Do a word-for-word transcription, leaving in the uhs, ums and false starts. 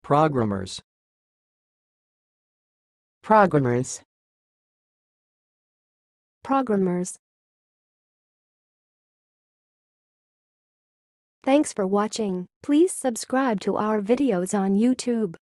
Programmers. Programmers. Programmers. Thanks for watching. Please subscribe to our videos on YouTube.